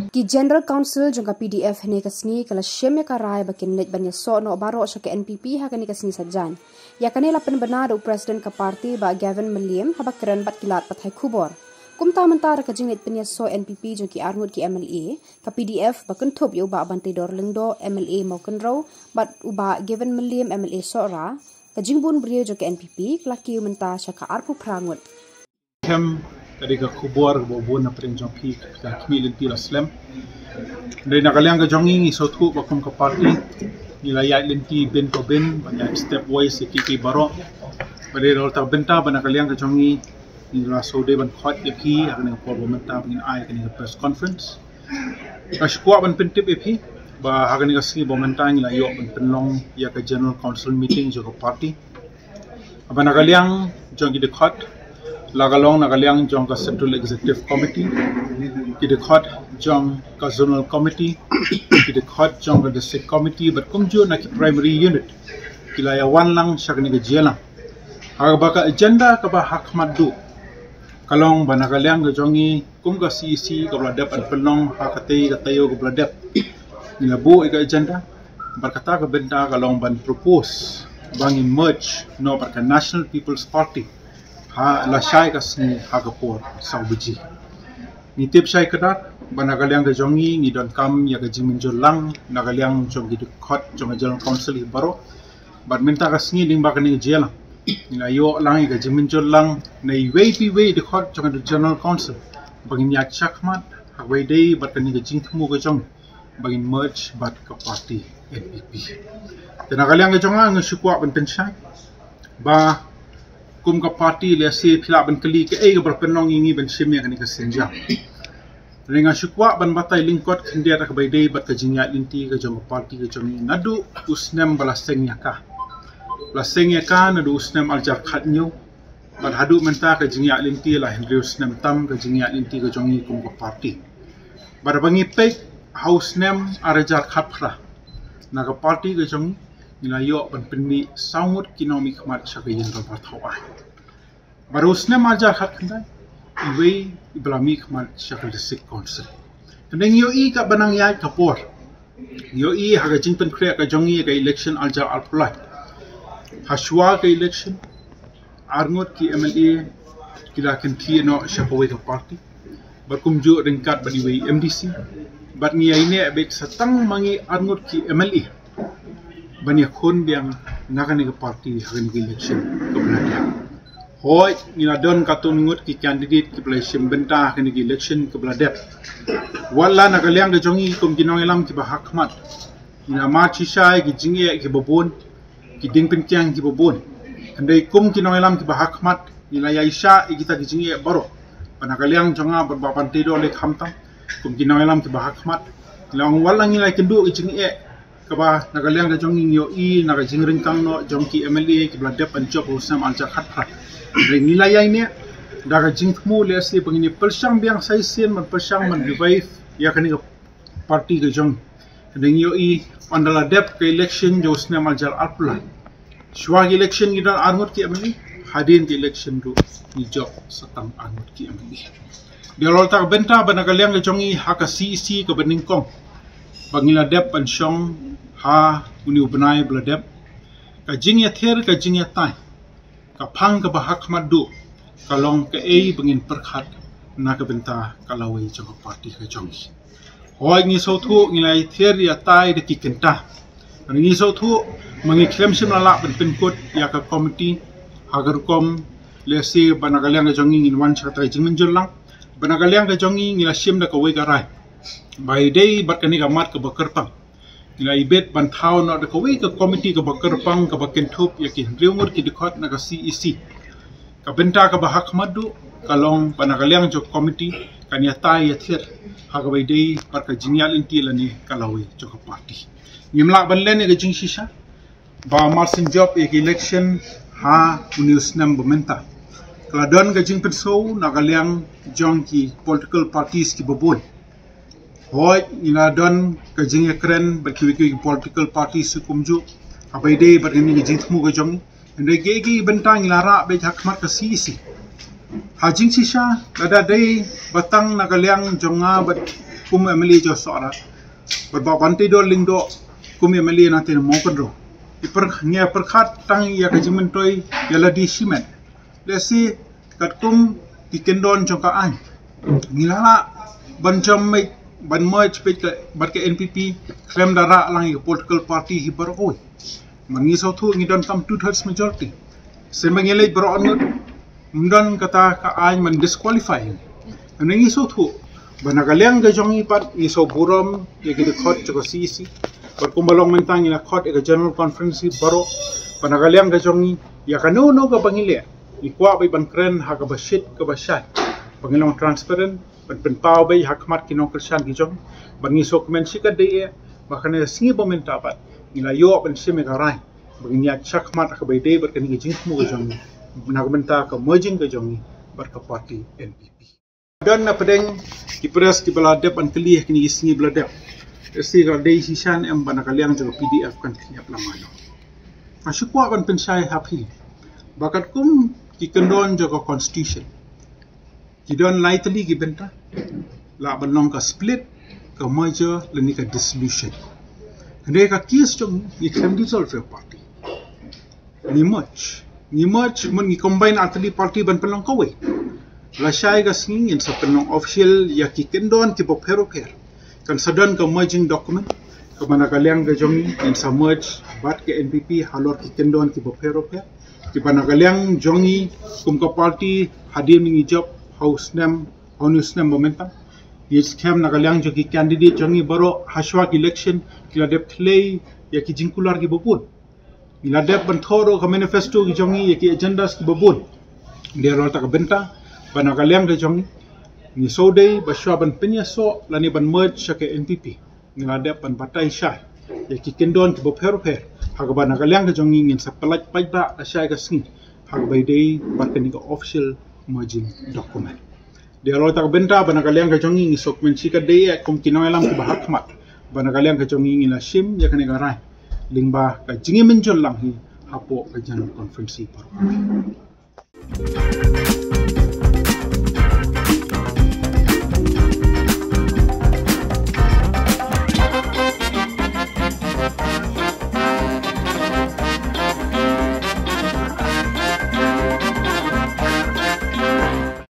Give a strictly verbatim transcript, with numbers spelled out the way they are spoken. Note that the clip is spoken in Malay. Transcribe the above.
Ki General Council jangka P D F hene kasni kala sheme karai bakin net banya so no baro sya ke N P P ha kani kasni sajan. Ya kani lapen benar u Presiden ke parti ba Gavin William ha bakran bat kilat pathai khubor. Kumta mentar ka jingnet banya so N P P jangki arngut ki M L A ka P D F bakan thup yu ba bantai dor lengdo M L A maukan raw bat u ba Gavin William M L A so ra ka jingbun brio jangki N P P klaki menta sya ka arpu prangut. Kem ketika kubur bobon na pring jong pi ka kmilin ti laslam dai nakaliang ka jongi ni sotu bakum ka party nilaya linti ben ko ben banyak step wise ki baro pada rol ta benta ban nakaliang ka jongi ni la so de ban khot ye pi akne ko bomenta bin ai kani press conference ashkwa ban pentip ye pi ba akne ka si bomenta ni la yo ban penlong ya ka general council meeting jo ka party aba nakaliang jongi de khot lagalong nakaliang jong ka Central Executive Committee, kidekot jong ka Zonal Committee, kidekot jong ka District Committee, but kung jo na ki primary unit, kilaya wan lang siya kani ka jela. Haga baka agenda ka ba Khatduh, kalong ba nakaliang ka jongi, kung ka C C ka bladep at pelong hakatay ka tayo ka bladep. Nilabu ika agenda, barkata ka benta kalong ban propose, bang merge no barka National People's Party. Ha la syai ka sni ha ka por sa buji ni tip syai kadar banagaliang ka jongi ni don kam ya ka jimin jolang nagaliang jong gitu khot jong general council baro bad minta ka sni ding ba ka ni jela ni la yo lang ka jimin jolang nei way pi way de khot jong general council bagin ya chakmat ha way day bat ka ni ka jing thmu ka jong bagin merge bat ka party N P P nagaliang ka jonga ng sukwa ban pensyai ba kum ka party le se phila ban kali ke ei bar penong ingi ban shimya kani ka senja ringa shukwa ban batai lingkot khindia tak bai dei bat ka jingya linti ka jong party ka jong nadu usnem bala sengya ka la sengya ka nadu usnem aljar khatnyu bat hadu menta ka jingya linti la hendri usnem tam ka jingya linti ka jong kum ka party bar bangi pe house nem arajar khatphra na ka party ka jong nilayo ban penmi sangut kinomi khmat shakayin ro bathawai barusne majar khat khandai iwe iblami khmat shakal district council tendeng yo i ka banang yai kapor yo i haga jingpen khre ka jongi ka election alja alpulai hashwa ka election arngot ki M L A kila kan thi no shakawe ka party bakumju ringkat badiwe M D C bat ni aine bek satang mangi arngot ki M L A banyak kon yang nakani ke parti hakani ke election ke belanda hoi ina don katun ngut ki candidate ke election benta hakani ke election ke belanda wala nakaliang ke jongi kum kinong elam ki bahakmat ina ma chisai ki jingie ki bobon ki ding penkyang ki bobon andai kum kinong elam ki bahakmat ina yaisha kita ki jingie baro panakaliang jonga berbapan tido le khamtam kum kinong elam ki bahakmat lang wala ngilai kendu ki jingie kaba nagaliang ka jong yo i naga jingring kang no jongki M L A ki bladep an job usam alja khatra ring nilai ne daga jingthmu le se pangini persang biang sai sen man persang man revive ya kani ka party ka jong ring yo i andala dep ka election jo usam alja alpla shwa election gi dan arngot ki M L A hadin ki election ru ni job satang arngot ki M L A dia lol tak benta banagaliang ka jong i haka C C ka beningkong bangila dep an shong ha uni ubnai bladep ka jingya ther ka jingya tai ka phang ka bahak madu ka long ka ei bangin perkhat na ka benta ka lawai jong party ka jong hoi ngi so thu ngi lai ther ya tai de ki kenta ngi so thu mangi klem sim la la ben pen kot ya ka committee agar kom le se banagalyang ka jong ngi wan cha tai jingmen jolang banagalyang ka jong ngi la sim da ka wei ka rai by day bat kani ka mat ka bakar pang ila ibet ban thau no de ko wi ka committee ka bakar pang ka baken thup ya ki riumur ki dikhot na ka C E C ka benta ka bahak madu kalong panagaliang jo committee kania tai ya ther ha ka by day par ka jingyal inti lani kalawi jo ka party nimla ban len ga jing shisha ba marsin job ek election ha unius nam bomenta kala don ga jing penso nagaliang jong ki political parties ki bobon hoi ina don ka jing ekren baki ki political parties kumju abai dei bargani ki jing thmu ga jong ende ge gi bentang lara be hakmat ka C C hajing sisha kada dei batang nagaliang jonga bat kum M L A jo sora berba banti do ling do kum M L A nanti mo kadro iper ngia perkhat tang ya kajimen toy ya la di simen lesi kat kum di kendon jong ka an ngilala ban jam mai ban merge pe bat ke N P P klem dara lang i political party hi bar oi mangi so thu ngi don kam two thirds majority se mangele bro on mdan kata ka an man disqualify nangi so thu banagalyang ga jong i pat i so buram ye ki khot cho C C bar kumbalong mentang ina khot e general conference baro banagalyang ga jong i ya kanu no ga bangile i kwa bai ban kren ha ga bashit ga bashat bangilong transparent ban pen pau bai hakmat kinong kershan ki jong bangi so komen sika de e bakane singi bomenta pat ila yo ban shime ga rai bangiya chakmat ka bai de bar kan gi jing mu ga jong nagmenta ka merging ga jong bar ka party N P P dan na pedeng ki pres ki bala dep an kli ki ni singi bala dep esi ga de hishan em banakalyang jo P D F kan kiap lamano asyukwa ban pensai happy bakat kum ki kendon jo ka constitution ki don lightly ki benta la banong ka split ka merger leni ka dissolution ande ka kies jong ni kan dissolve party ni merge ni merge mun ni combine atli party ban pelong ka we la syai ga sing in sa penong official ya ki kendon ki bopero per kan sadan ka merging document ka banakalyang ga jong in sa merge bat ke N P P halor ki kendon ki bopero per ki banakalyang jongi kum ka party hadir mingi job house nem honest nem momentum yes kem nagalyang jo ki candidate jongi baro hashwak election ki la dep thlei ya ki jingkular ki bopun ila dep ban thoro ka manifesto ki jongi ya ki agendas ki bopun dia rol ta ka benta banagalyang ga jongi ni sodei baswa ban penya so lani ban merge sa ke N P P ngila dep ban batai syai ya ki kendon ki bopero per haga banagalyang ga jongi ngin sa pelaj pajba syai ga sing haga bai dei barkani ka official merging document dia rol tak benta banagalyang ka jongi ngi sok men sika de kum kinoelam ki bahakmat banagalyang ka jongi ngi la sim ya kane garai lingba ka jingi menjol lang hi hapo ka general conference par